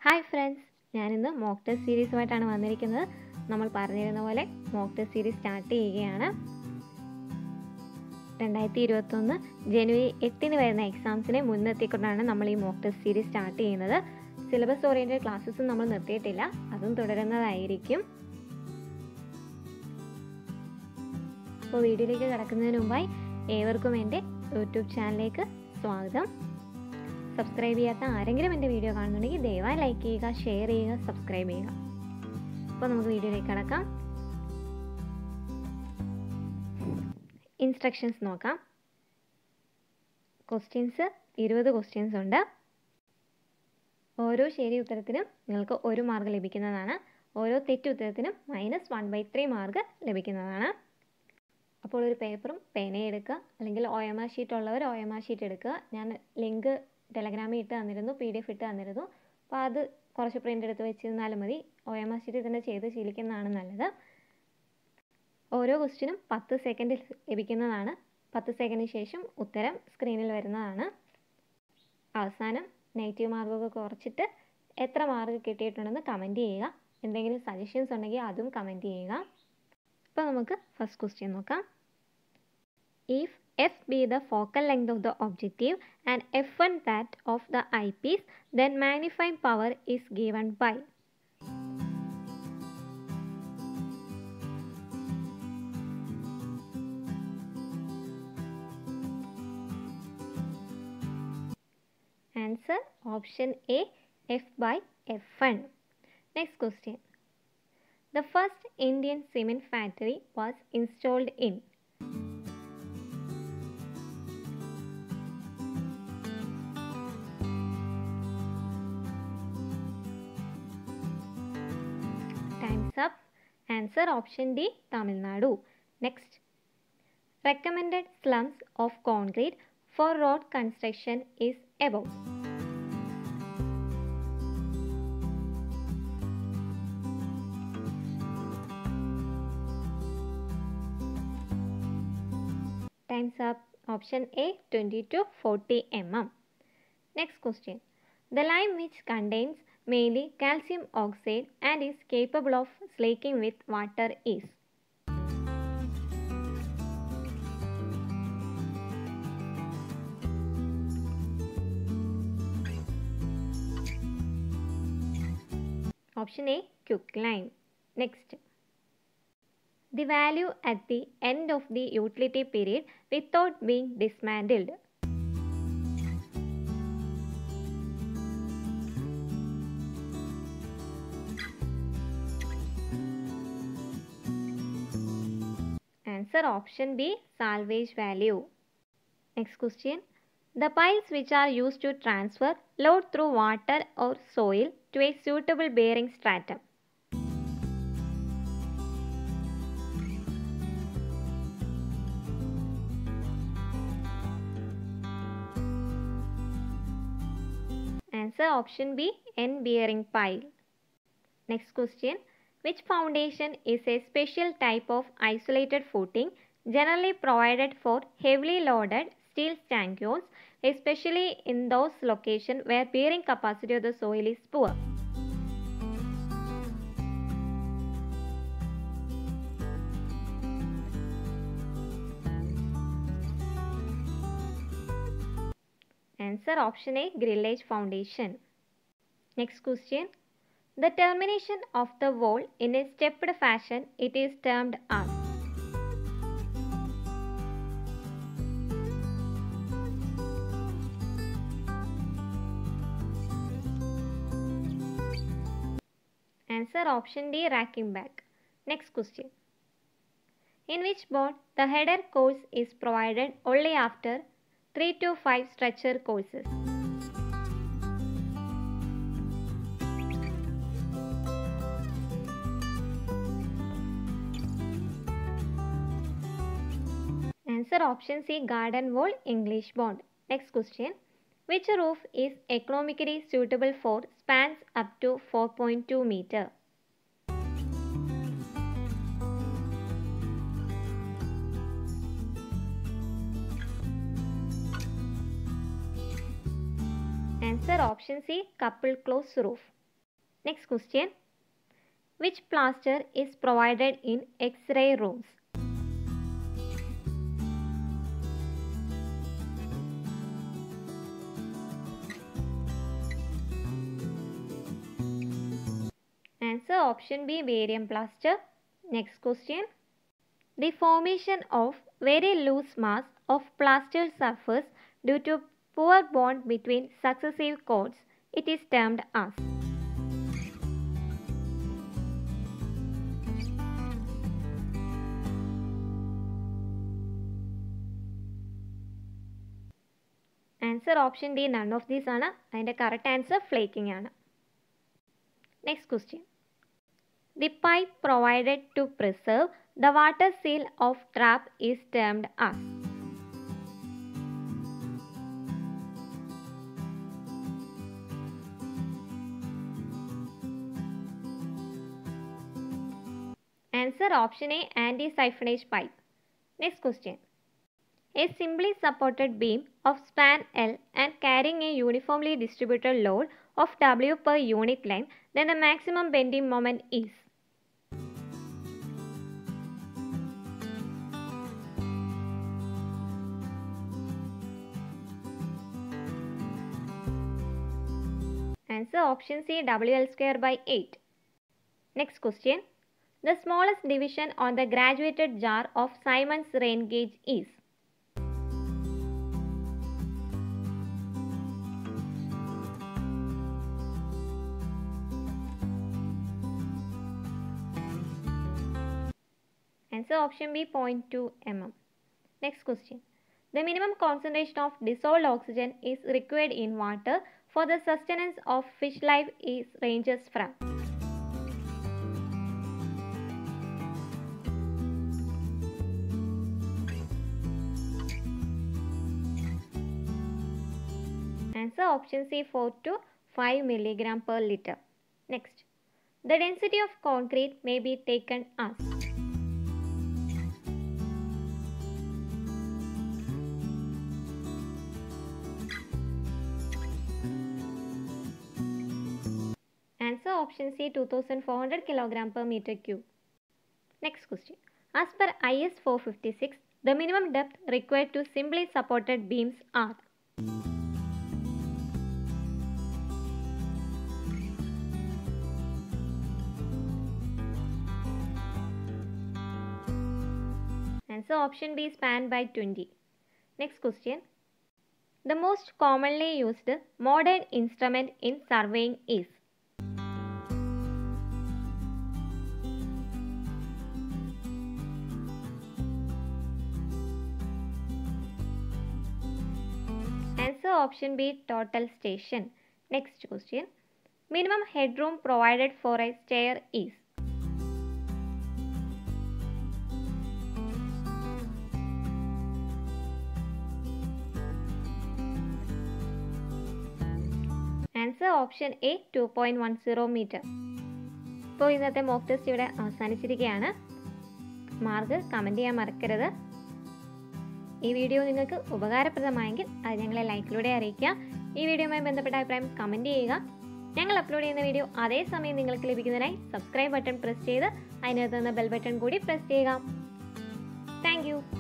Hi friends, ഞാനിന്ന് mock test സീരീസുമായിട്ടാണ് വന്നിരിക്കുന്നത്. നമ്മൾ പറഞ്ഞിരുന്ന പോലെ മോക്ക് ടെസ്റ്റ് സീരീസ് സ്റ്റാർട്ട് ചെയ്യുകയാണ്. 2021 ജനുവരി 8 വരുന്ന എക്സാംസിനെ മുൻനിർത്തിക്കൊണ്ടാണ് നമ്മൾ ഈ മോക്ക് ടെസ്റ്റ് സീരീസ് സ്റ്റാർട്ട് ചെയ്യുന്നത്. സിലബസ് ഓറിയൻറ്റഡ് ക്ലാസ്സസും നമ്മൾ നിർത്തിയിട്ടില്ല, അതും തുടരുന്നതായിരിക്കും. അപ്പോൾ വീഡിയോയിലേക്ക് കിടക്കുന്നതിന് മുമ്പായി ഏവർക്കും എൻ്റെ യൂട്യൂബ് ചാനലിലേക്ക് സ്വാഗതം. സബ്സ്ക്രൈബ് ചെയ്യാത്ത ആരെങ്കിലും എൻ്റെ വീഡിയോ കാണുന്നുണ്ടെങ്കിൽ ദയവായി ലൈക്ക് ചെയ്യുക, ഷെയർ ചെയ്യുക, സബ്സ്ക്രൈബ് ചെയ്യുക. അപ്പോൾ നമുക്ക് വീഡിയോയിലേക്ക് കിടക്കാം. ഇൻസ്ട്രക്ഷൻസ് നോക്കാം. ക്വസ്റ്റ്യൻസ് 20 ക്വസ്റ്റ്യൻസ് ഉണ്ട്. ഓരോ ശരി ഉത്തരത്തിനും നിങ്ങൾക്ക് 1 മാർക്ക് ലഭിക്കുന്നതാണ്. ഓരോ തെറ്റ് ഉത്തരത്തിനും -1/3 മാർക്ക് ലഭിക്കുന്നതാണ്. അപ്പോൾ ഒരു പേപ്പറും പേനയും എടുക്കുക, അല്ലെങ്കിൽ OMR ഷീറ്റ് ഉള്ളവർ OMR ഷീറ്റ് എടുക്കുക. ഞാൻ ലിങ്ക് ടെലഗ്രാമിൽ ഇട്ട് തന്നിരുന്നു, PDF ഇട്ട് തന്നിരുന്നു. അപ്പോൾ അത് കുറച്ച് പ്രിൻ്റ് എടുത്ത് വെച്ചിരുന്നാലും മതി. OMR ഷീറ്റ് തന്നെ ചെയ്ത് ശീലിക്കുന്നതാണ് നല്ലത്. ഓരോ ക്വസ്റ്റിനും 10 സെക്കൻഡ് ലഭിക്കുന്നതാണ്. 10 സെക്കൻഡിന് ശേഷം ഉത്തരം സ്ക്രീനിൽ വരുന്നതാണ്. അവസാനം നെഗറ്റീവ് മാർക്കൊക്കെ കുറച്ചിട്ട് എത്ര മാർക്ക് കിട്ടിയിട്ടുണ്ടെന്ന് കമൻറ്റ് ചെയ്യുക. എന്തെങ്കിലും സജഷൻസ് ഉണ്ടെങ്കിൽ അതും കമൻറ്റ് ചെയ്യുക. അപ്പോൾ നമുക്ക് ഫസ്റ്റ് ക്വസ്റ്റ്യൻ നോക്കാം. If f be the focal length of the objective and f1 that of the eyepiece, then magnifying power is given by. Answer option A, f by f1. Next question. The first Indian cement factory was installed in. Time's up. Answer option D, Tamil Nadu. Next. Recommended slums of concrete for road construction is above. Time's up. Option A, 20 to 40 mm. Next question. The lime which contains mainly calcium oxide and is capable of slaking with water is. Option A, quicklime. Next. The value at the end of the utility period without being dismantled. Answer option B, salvage value. Next question. The piles which are used to transfer load through water or soil to a suitable bearing stratum. Answer option B, end bearing pile. Next question. Which foundation is a special type of isolated footing generally provided for heavily loaded steel stanchions, especially in those locations where bearing capacity of the soil is poor? Answer option A, grillage foundation. Next question. The termination of the wall in a stepped fashion, it is termed as. Answer option D, racking back. Next question. In which boat the header course is provided only after 3 to 5 stretcher courses? Answer option C, garden wall, English bond. Next question. Which roof is economically suitable for spans up to 4.2 meter? Answer option C, couple close roof. Next question. Which plaster is provided in X-ray rooms? Answer option B, barium plaster. Next question. The formation of very loose mass of plaster surface due to poor bond between successive coats. It is termed as. Answer option D, none of these ആണ്. അതിൻ്റെ correct answer flaking ആണ്. Next question. The pipe provided to preserve the water seal of trap is termed as. Answer option A, anti-siphonage pipe. Next question. A simply supported beam of span L and carrying a uniformly distributed load of W per unit length, then the maximum bending moment is. Answer option C, WL square by 8. Next question. The smallest division on the graduated jar of Simon's rain gauge is. Answer option B, 0.2 mm. Next question. The minimum concentration of dissolved oxygen is required in water for the sustenance of fish life is ranges from. Answer option C, 4 to 5 milligram per liter. Next. The density of concrete may be taken as. Answer option C, 2400 kg per meter cube. Next question. As per IS 456, the minimum depth required to simply supported beams are. Answer option B, span by 20. Next question. The most commonly used modern instrument in surveying is. Answer option B, total station. Next question. Minimum headroom provided for a stair is. Answer option A, 2.10 meter. ഇപ്പോൾ ഇന്നത്തെ mock test ഇവിടെ അവസാനിച്ചിരിക്കുകയാണ്. Mark comment ചെയ്യാൻ മറക്കരുത്. ഈ video നിങ്ങൾക്ക് ഉപകാരപ്രദമായെങ്കിൽ അത് ഞങ്ങളെ ലൈക്കിലൂടെ അറിയിക്കുക. ഈ വീഡിയോയുമായി ബന്ധപ്പെട്ട അഭിപ്രായം കമൻറ്റ് ചെയ്യുക. ഞങ്ങൾ അപ്ലോഡ് ചെയ്യുന്ന വീഡിയോ അതേസമയം നിങ്ങൾക്ക് ലഭിക്കുന്നതിനായി സബ്സ്ക്രൈബ് ബട്ടൺ പ്രസ് ചെയ്ത് അതിനകത്ത് നിന്ന് ബെൽ ബട്ടൺ കൂടി പ്രസ് ചെയ്യുക. Thank U.